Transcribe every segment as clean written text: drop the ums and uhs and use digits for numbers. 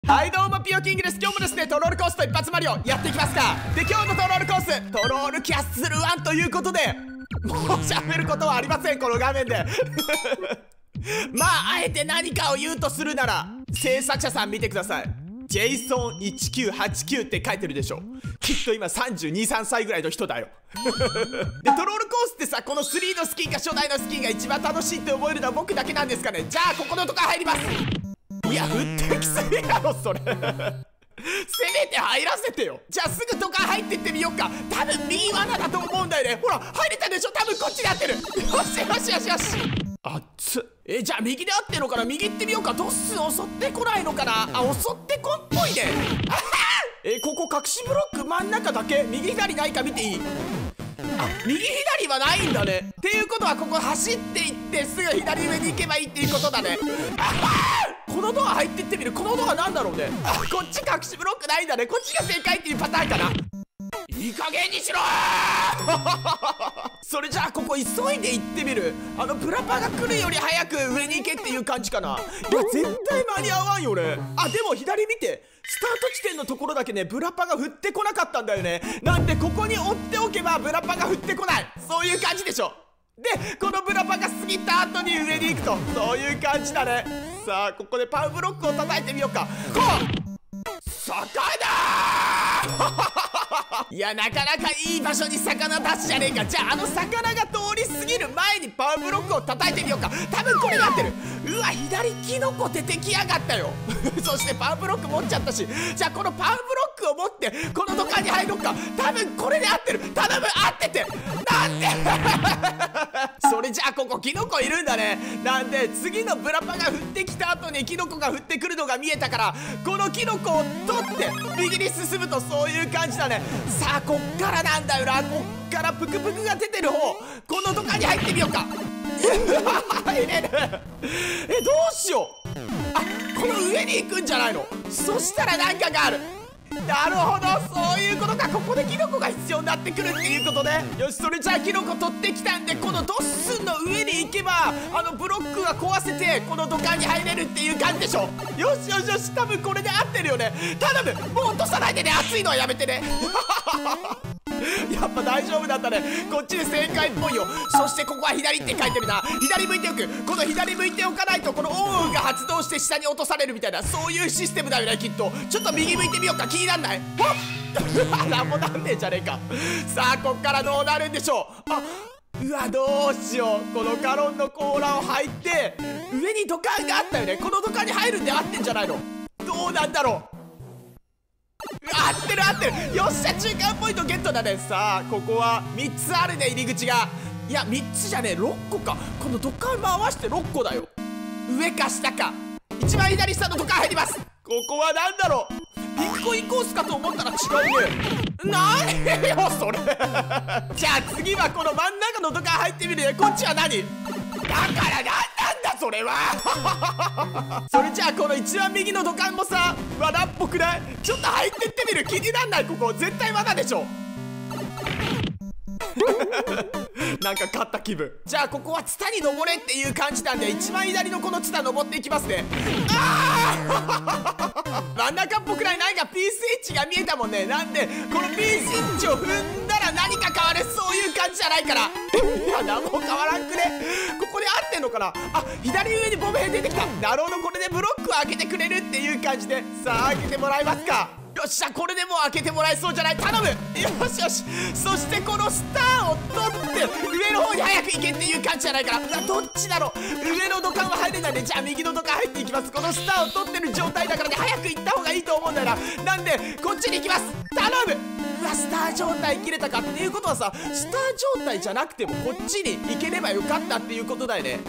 はいどうもピオキングです。今日もですねトロールコースと一発マリオやっていきますか。で今日のトロールコーストロールキャッスル1ということでもう喋ることはありませんこの画面でまああえて何かを言うとするなら制作者さん見てください。ジェイソン1989って書いてるでしょ。きっと今32、3歳ぐらいの人だよでトロールコースってさ、この3のスキンか初代のスキンが一番楽しいって思えるのは僕だけなんですかね。じゃあここのとこ入ります。いや降ってきすぎやろそれせめて入らせてよ。じゃあすぐとか入ってってみようか。多分右罠だと思うんだよね。ほら入れたでしょ。多分こっちで合ってる。よしよしよしよし。熱っ。じゃあ右で合ってるのかな。右行ってみようか。ドッスン襲ってこないのかな。あ、襲ってこんっぽいね。ここ隠しブロック真ん中だけ。右左ないか見ていい？あ、右左はないんだね。っていうことはここ走っていってすぐ左上に行けばいいっていうことだね。このドア入ってってみる。このドアなんだろうね。あ、こっち隠しブロックないんだね。こっちが正解っていうパターンかな。いい加減にしろそれじゃあここ急いで行ってみる。ブラパが来るより早く上に行けっていう感じかな。いや絶対間に合わんよね。あ、でも左見て、スタート地点のところだけねブラパが降ってこなかったんだよね。なんでここに追っておけばブラパが降ってこない、そういう感じでしょ。でこのブラパが過ぎた後に上に行くと、そういう感じだね。さあここでパウブロックを叩いてみようか。こう魚いやなかなかいい場所に魚出すじゃねえか。じゃあ魚が通り過ぎる前にパウブロックを叩いてみようか。多分これで合ってる。うわ左キノコ出てきやがったよそしてパウブロック持っちゃったし、じゃあこのパウブロックを持ってこの土管に入ろうか。多分これで合ってる。頼む、合ってて。なんでそれじゃあここキノコいるんだね。なんで次のブラパが降ってきた後にキノコが降ってくるのが見えたから、このキノコを取って右に進むとそういう感じだね。さあこっからなんだよな。こっからプクプクが出てる方、この土管に入ってみようか入れるどうしよう。あ、この上に行くんじゃないの。そしたらなんかがある。なるほど、そういうことか。ここでキノコが必要になってくるっていうことね。よし、それじゃあキノコ取ってきたんで、このドッスンの上に行けばブロックが壊せてこの土管に入れるっていう感じでしょ。よしよしよし、多分これで合ってるよね。頼む、もう落とさないでね。熱いのはやめてねやっぱ大丈夫だったね。こっちで正解っぽいよ。そしてここは左って書いてるな。左向いておく。この左向いておかないとこのオンオンが発動して下に落とされるみたいな、そういうシステムだよねきっと。ちょっと右向いてみようか。気になんない？ほっなんもなんねえじゃねえか。さあこっからどうなるんでしょう。あ、うわどうしよう。このガロンの甲羅を入って上に土管があったよね。この土管に入るんで合ってんじゃないの。どうなんだろう。合ってる合ってる。よっしゃ、中間ポイントゲットだね。さあここは3つあるね、入り口が。いや3つじゃねえ、6個か。この土管回して6個だよ。上か下か。一番左下の土管入ります。ここは何だろう。ピンクコインコースかと思ったら違うね。何よそれじゃあ次はこの真ん中の土管入ってみるね。こっちは何だから何なんだそれはそれじゃあこの一番右の土管もさ罠っぽくない？ちょっと入ってってみる。気になんない？ここ絶対罠でしょなんか勝った気分。じゃあここはツタに登れっていう感じなんで、一番左のこのツタ登っていきますね。真ん中っぽくない？なんかピースエッジが見えたもんね。なんでこのピースエッジを踏んだら何か変わる、そういう感じじゃないからいや何も変わらんくね。ここで合ってんのかな。あ、左上にボブヘン出てきた。なるほど、これでブロックを開けてくれるっていう感じで。さあ開けてもらえますか。よっしゃ、これでもう開けてもらえそうじゃない？頼む。よしよし。そしてこのスターを取って上の方に早く行けっていう感じじゃないから。どっちだろう。上の土管は入れないんで、じゃあ右の土管入っていきます。このスターを取ってる状態だからね、早く行った方がいいと思うんだよな。なんでこっちに行きます。頼む。うわ、スター状態切れたか。っていうことはさ、スター状態じゃなくてもこっちに行ければよかったっていうことだよね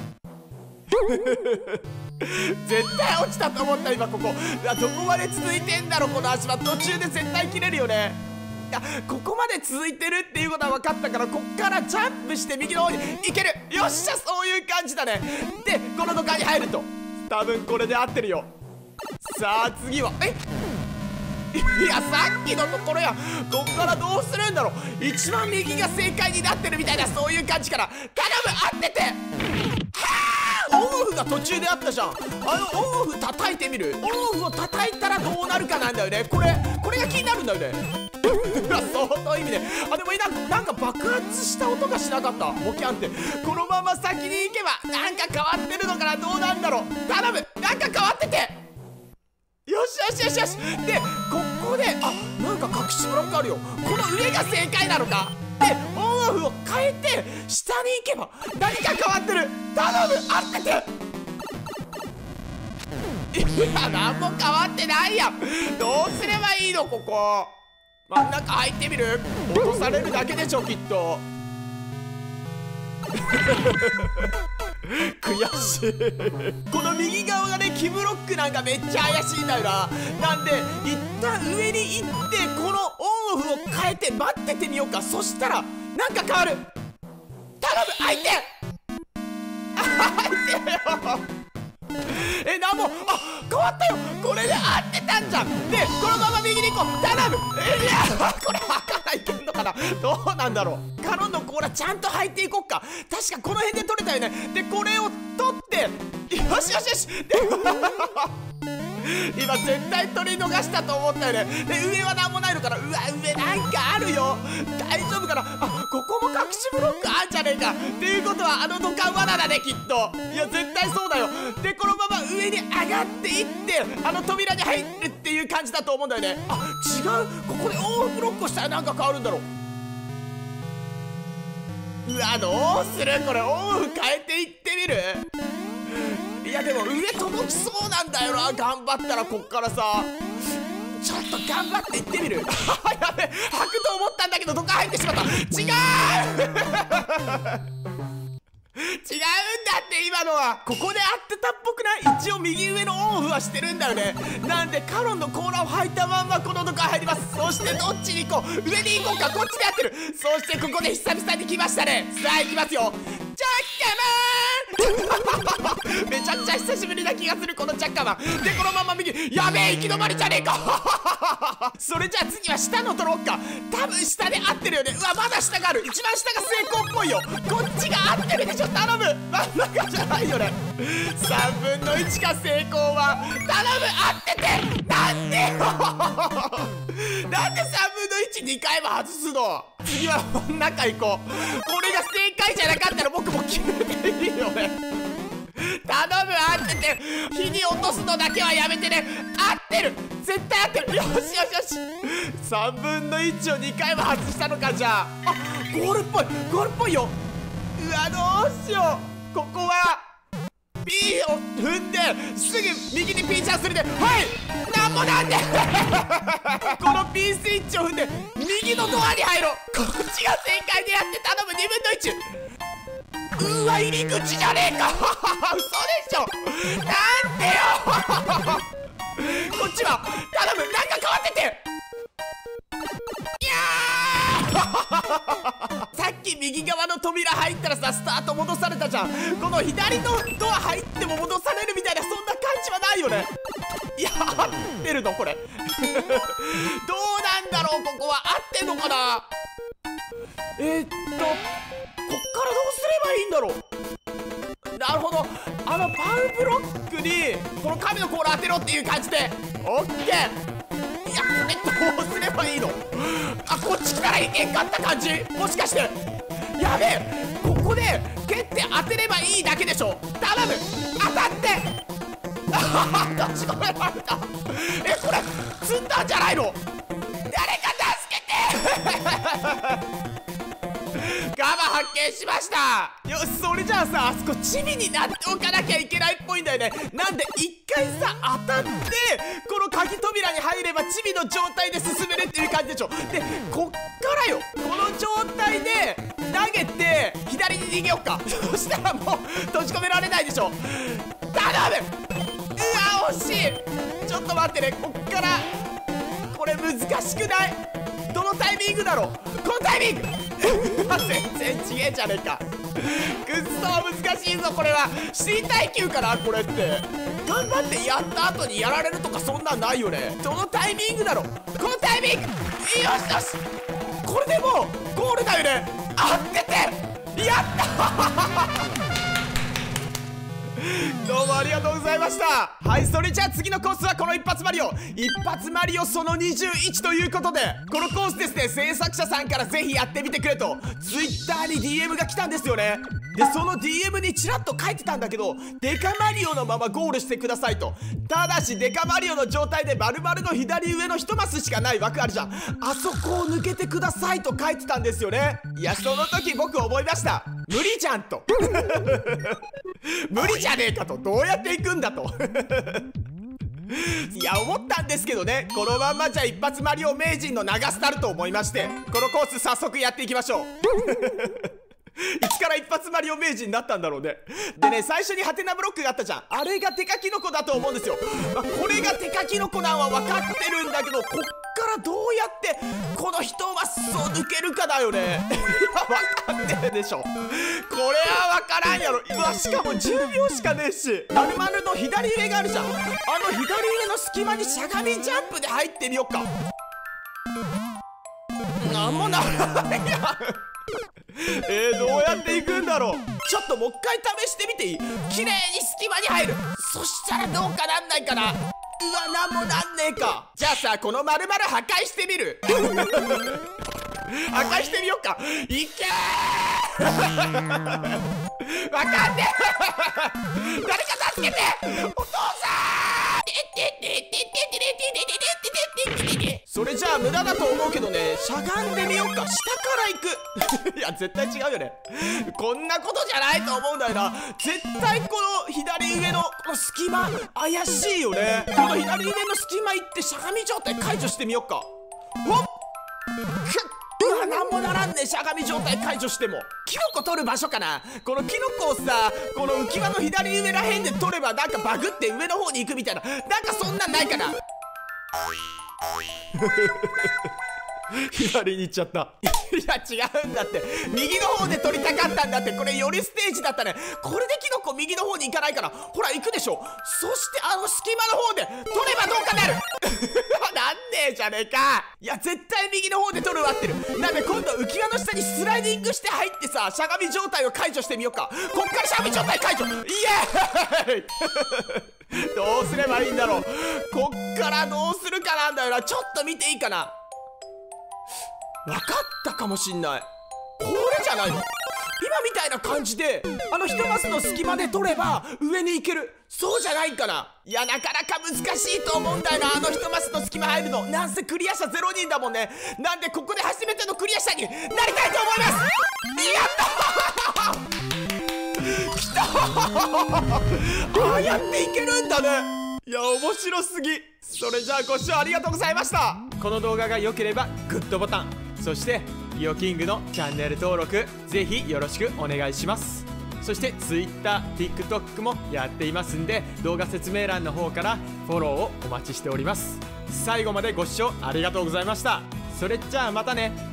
絶対落ちたと思った今ここ。どこまで続いてんだろこの足場。途中で絶対切れるよね。いやここまで続いてるっていうことは分かったから、こっからジャンプして右の方に行ける。よっしゃ、そういう感じだね。でこの土管に入ると多分これで合ってるよ。さあ次はいやさっきのところや。こっからどうするんだろう。一番右が正解になってるみたいな、そういう感じから。頼む、合ってて。はあ、 オンオフが途中であったじゃん。オンオフ叩いてみる。オンオフを叩いたらどうなるかなんだよね。これが気になるんだよね。相当意味で。でもなんか爆発した音がしなかった。ボキャンって。このまま先に行けばなんか変わってるのかな。どうなんだろう。頼む。なんか変わってて。よしよしよしよし。でここでなんか隠しブロックあるよ。この上が正解なのか。でオンオフを変えて下に行けば何か変わってる。頼む。合ってて。いや何も変わってないやん。どうすればいいの。ここ真ん中入ってみる。落とされるだけでしょきっと。悔しい。この右側がね木ブロックなんかめっちゃ怪しいんだよな。なんで一旦上に行ってこのオンオフを変えて待っててみようか。そしたらなんか変わる。頼む。開いて。開いてよ。なんも変わったよ。これで合ってたんじゃん。でこのまま右に行こう。頼む。いやこれ開かないけんのかな。どうなんだろう。カノンの甲羅ちゃんと入っていこっか。確かこの辺で取れたよね。でこれを取ってよしよしよし。で今絶対取り逃したと思ったよね。で上は何もないのかな。うわ上なんかあるよ。大丈夫かな。ここも隠しブロックあんじゃねえか。っていうことは土管罠だねきっと。いや絶対そうだよ。でこのまま上に上がっていって扉に入るっていう感じだと思うんだよね。違う。ここでオンオフブロックをしたらなんか変わるんだろう。うわどうするこれ。オンオフ変えていってみる。いやでも上届きそうなんだよな。頑張ったらこっからさ。ちょっと頑張っていってみる。やべ履くと思ったんだけどどっか入ってしまった。違う違うんだって今のは。ここで合ってたっぽくない。一応右上のオンオフはしてるんだよね。なんでカロンの甲羅を履いたまんまこのとこ入ります。そしてどっちに行こう。上に行こうか。こっちでやってる。そしてここで久々に来ましたね。さあ行きますよ。チャッカマンめちゃくちゃ久しぶりな気がするこのチャッカマン。でこのまま右。やべえ行き止まりじゃねえかそれじゃあ次は下の取ろうか。多分下で合ってるよね。うわまだ下がある。一番下が成功っぽいよ。こっちが合ってるでしょ。頼む。真ん中じゃないよね。3分の1か成功は。頼む。合ってて。なんでよなんで3分の12回も外すの。次は真ん中行こう。これが正解じゃなかったら僕も決めていいよね。頼む。合ってて。火に落とすのだけはやめてね。合ってる。絶対合ってる。よしよしよし。3分の1を2回も外したのか。じゃあゴールっぽい。ゴールっぽいよ。うわどうしよう。ここは P を踏んですぐ右に P チャンするで。はいなんもなんでこの P スイッチを踏んで右のドアに入ろう。こっちが正解でやって頼む。2分の1。うわ入り口じゃねえか嘘でしょ。なんでよこっちは頼む。なんか変わってて。いやさっき右側の扉入ったらさスタート戻されたじゃん。この左のドア入っても戻されるみたいなそんな感じはないよね。いや合ってるのこれどうなんだろう。ここは合ってんのかな。こっからどうすればいいんだろう。なるほど。パウブロックにこの神の甲羅当てろっていう感じで。オッケー。いやこれどうすればいいの。こっち来たらいけんかった感じ。もしかしてやべえ。ここで蹴って当てればいいだけでしょ。頼む。当たって閉じ込められた。これ積んだんじゃないの。誰か助けてガバ発見しました。よしそれじゃあさあそこチビになっておかなきゃいけないっぽいんだよね。なんで一回さ当たってこの鍵扉に入ればチビの状態で進めるっていう感じでしょ。でこっからよこの状態で投げて左に逃げようかそしたらもう閉じ込められないでしょ。頼む。うわ惜しい。ちょっと待ってね。こっからこれ難しくない。どのタイミングだろう。このタイミング全然違えじゃねえか。くっそ難しいぞこれは。身体級かなこれって。頑張ってやった後にやられるとかそんなんないよね。どのタイミングだろう。このタイミング。よしよしこれでもうゴールだよね。合っててやったどうもありがとうございました。はい、それじゃあ次のコースはこの一発マリオその21ということで、このコースですね、制作者さんからぜひやってみてくれと Twitter に DM が来たんですよね。でその DM にちらっと書いてたんだけど、デカマリオのままゴールしてくださいと。ただしデカマリオの状態で丸々の左上の1マスしかない枠あるじゃん、あそこを抜けてくださいと書いてたんですよね。いやその時僕思いました。無理じゃんと無理じゃねえかと、どうやって行くんだといや思ったんですけどね、このまんまじゃ一発マリオ名人の流すたると思いまして、このコース早速やっていきましょういつから一発マリオ名人になったんだろうね。でね、最初にハテナブロックがあったじゃん、あれがテカキノコだと思うんですよ。これがテカキノコなんは分かってるんだけど、こっからどうやってこの一マスを抜けるかだよね分かってるでしょ、これは分からんやろ。うわ、しかも10秒しかねえし、丸々の左上があるじゃん、あの左上の隙間にしゃがみジャンプで入ってみよっか。なんもないやどうやって行くんだろう。ちょっともう一回試してみていい？綺麗に隙間に入る。そしたらどうかなんないかな。うわ、なんもなんねえか。じゃあさ、この丸々破壊してみる破壊してみよっか。いけーわかんねえ誰か助けて、お父さんそれじゃあ無駄だと思うけどね、しゃがんでみようか。下から行くいや絶対違うよねこんなことじゃないと思うんだよな。絶対この左上のこの隙間怪しいよね。この左上の隙間行ってしゃがみ状態解除してみようか。ほっうわ、なんもならんね。しゃがみ状態解除してもキノコ取る場所かな。このキノコをさ、この浮き輪の左上らへんで取ればなんかバグって上の方に行くみたいな、なんかそんなんないかな左に行っちゃったいや違うんだって、右の方で取りたかったんだって。これよりステージだったね。これでキノコ右の方に行かないから、ほら行くでしょ。そしてあの隙間の方で取ればどうかなるなんねえじゃねえか。いや絶対右の方で取るわってる。なんで今度浮き輪の下にスライディングして入ってさ、しゃがみ状態を解除してみようか。こっからしゃがみ状態解除、イエーイどうすればいいんだろう。こっからどうするかなんだよな。ちょっと見ていいかな。分かったかもしんない。これじゃないの。今みたいな感じであの一マスの隙間で取れば上に行ける。そうじゃないかな。いやなかなか難しいと思うんだよな、あの一マスの隙間入るの。なんせクリア者0人だもんね。なんでここで初めてのクリア者になりたいと思います。やったーきたーああやっていけるんだね。いや面白すぎ。それじゃあご視聴ありがとうございました。この動画が良ければグッドボタン、そしてリオキングのチャンネル登録ぜひよろしくお願いします。そして Twitter、TikTok もやっていますんで、動画説明欄の方からフォローをお待ちしております。最後までご視聴ありがとうございました。それじゃあまたね。